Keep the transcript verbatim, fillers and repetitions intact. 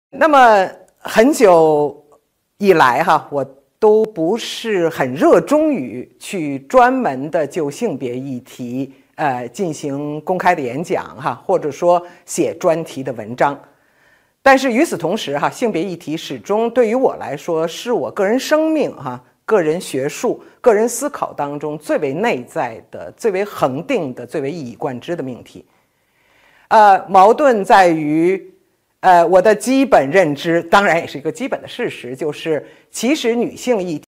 那么很久以来哈，我都不是很热衷于去专门的就性别议题呃进行公开的演讲哈，或者说写专题的文章。但是与此同时哈，性别议题始终对于我来说是我个人生命哈、个人学术、个人思考当中最为内在的、最为恒定的、最为一以贯之的命题。呃，矛盾在于。呃，我的基本认知，当然也是一个基本的事实，就是其实女性议题